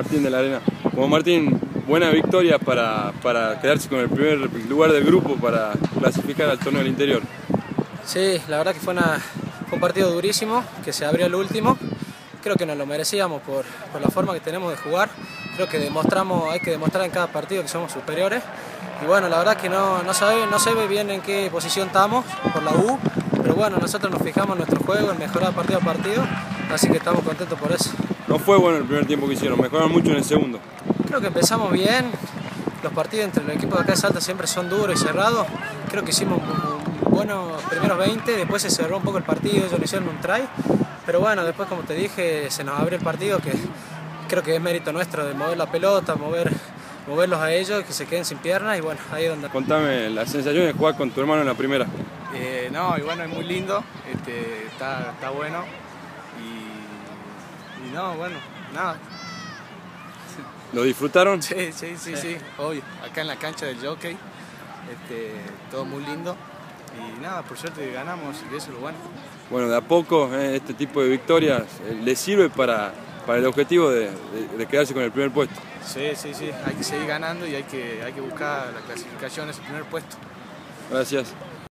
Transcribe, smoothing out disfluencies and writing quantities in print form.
Martín de la Arena. Como Martín, buena victoria para quedarse con el primer lugar del grupo para clasificar al torneo del interior. Sí, la verdad que fue un partido durísimo, que se abrió el último. Creo que nos lo merecíamos por la forma que tenemos de jugar. Creo que hay que demostrar en cada partido que somos superiores. Y bueno, la verdad que no se ve bien en qué posición estamos por la U, pero bueno, nosotros nos fijamos en nuestro juego, en mejorar partido a partido, así que estamos contentos por eso. No fue bueno el primer tiempo que hicieron, mejoraron mucho en el segundo. Creo que empezamos bien, los partidos entre los equipos de acá de Salta siempre son duros y cerrados. Creo que hicimos buenos primeros 20, después se cerró un poco el partido, ellos le hicieron un try, pero bueno, después como te dije, se nos abrió el partido, que creo que es mérito nuestro de mover la pelota, moverlos a ellos, que se queden sin piernas y bueno, ahí es donde... Contame la sensación de jugar con tu hermano en la primera. No, y bueno, es muy lindo, está bueno y no, bueno, nada. ¿Lo disfrutaron? Sí, obvio, acá en la cancha del Jockey, todo muy lindo y nada, por suerte ganamos y eso es lo bueno. Bueno, de a poco este tipo de victorias le sirve para el objetivo de quedarse con el primer puesto. Sí, hay que seguir ganando y hay que buscar la clasificación, ese primer puesto. Gracias.